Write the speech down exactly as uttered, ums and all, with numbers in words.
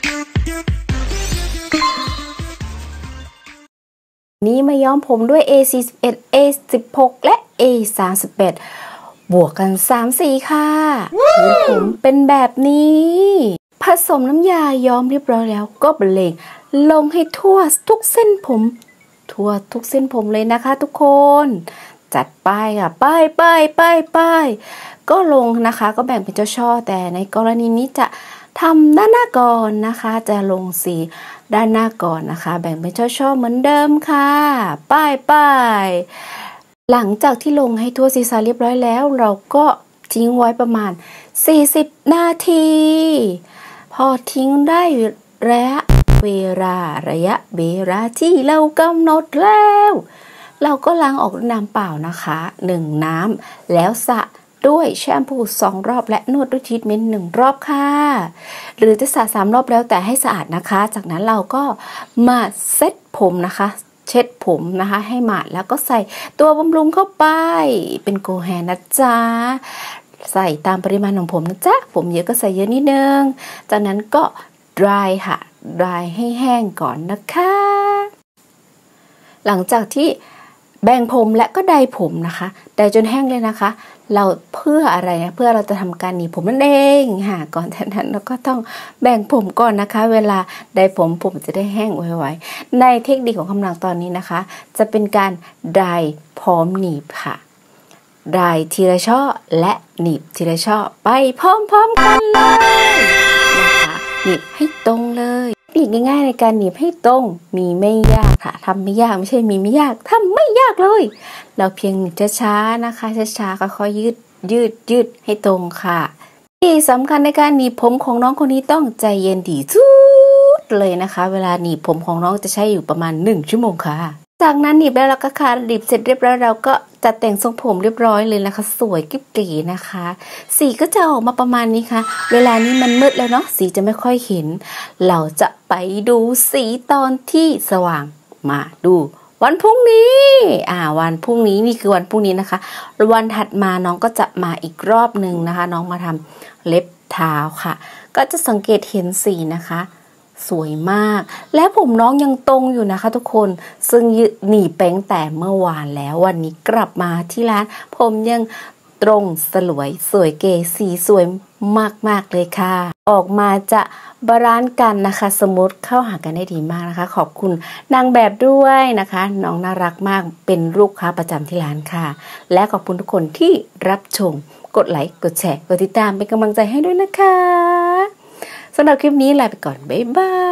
นี้มาย้อมผมด้วย เอ สี่สิบเอ็ด เอ สิบหก และ เอ สามสิบเอ็ด บวกกันสามสีค่ะผมเป็นแบบนี้ผสมน้ำยาย้อมเรียบร้อยแล้วก็บรรเลงลงให้ทั่วทุกเส้นผมทั่วทุกเส้นผมเลยนะคะทุกคนจัดป้ายค่ะป้ายป้ายป้ายป้ายก็ลงนะคะก็แบ่งเป็นเจ้าช่อแต่ในกรณีนี้จะทำด้านหน้าก่อนนะคะจะลงสีด้านหน้าก่อนนะคะแบ่งเป็นช่อๆเหมือนเดิมค่ะป้ายป้ายหลังจากที่ลงให้ทั่วศีรษะเรียบร้อยแล้วเราก็ทิ้งไว้ประมาณสี่สิบนาทีพอทิ้งได้ระยะเวลาระยะเวลาที่เรากำหนดแล้วเราก็ล้างออกด้วยน้ำเปล่านะคะหนึ่งน้ำแล้วสระด้วยแชมพูสองรอบและนวดด้วยทรีทเมนต์หนึ่งรอบค่ะหรือจะสระสามรอบแล้วแต่ให้สะอาดนะคะจากนั้นเราก็มาเซ็ตผมนะคะเช็ดผมนะคะให้หมาดแล้วก็ใส่ตัวบำรุงเข้าไปเป็นโกแฮนนะจ๊ะใส่ตามปริมาณของผมนะจ๊ะผมเยอะก็ใส่เยอะนิดนึงจากนั้นก็ dry ค่ะ dry ให้แห้งก่อนนะคะหลังจากที่แบ่งผมและก็ไดผมนะคะไดจนแห้งเลยนะคะเราเพื่ออะไรนะเพื่อเราจะทำการหนีบผมนั่นเองค่ะก่อนจากนั้นเราก็ต้องแบ่งผมก่อนนะคะเวลาไดผมผมจะได้แห้งไวๆในเทคนิคของกำลังตอนนี้นะคะจะเป็นการไดพร้อมหนีบค่ะไดทีละช่อและหนีบทีละช่อไปพร้อมๆกันเลยนะคะหนีบให้ตรงเลยอีกง่ายๆในการหนีบให้ตรงมีไม่ยากค่ะทำไม่ยากไม่ใช่มีไม่ยากทำไม่ยากเลยเราเพียงหนีบช้าๆนะคะช้าๆค่อยๆยืดยืดยืดให้ตรงค่ะที่สำคัญในการหนีบผมของน้องคนนี้ต้องใจเย็นดีสุดเลยนะคะเวลาหนีบผมของน้องจะใช้อยู่ประมาณหนึ่งชั่วโมงค่ะจากนั้นหนีบแล้วเราก็ค่ะหนีบเสร็จเรียบร้อยเราก็จัดแต่งทรงผมเรียบร้อยเลยนะคะสวยกิ๊บเก๋นะคะสีก็จะออกมาประมาณนี้ค่ะเวลานี้มันมืดแล้วเนาะสีจะไม่ค่อยเห็นเราจะไปดูสีตอนที่สว่างมาดูวันพรุ่งนี้อ่าวันพรุ่งนี้นี่คือวันพรุ่งนี้นะคะวันถัดมาน้องก็จะมาอีกรอบหนึ่งนะคะน้องมาทำเล็บเท้าค่ะก็จะสังเกตเห็นสีนะคะสวยมากและผมน้องยังตรงอยู่นะคะทุกคนซึ่งหนีบแป้งแต่เมื่อวานแล้ววันนี้กลับมาที่ร้านผมยังตรงสลวยสวยเก๋สีสวยมากๆเลยค่ะออกมาจะบาลานซ์กันนะคะสมูทเข้าหากันได้ดีมากนะคะขอบคุณนางแบบด้วยนะคะน้องน่ารักมากเป็นลูกค้าประจำที่ร้านค่ะและขอบคุณทุกคนที่รับชมกดไลค์กดแชร์กดติดตามเป็นกำลังใจให้ด้วยนะคะสำหรับคลิปนี้ลาไปก่อนบ๊ายบาย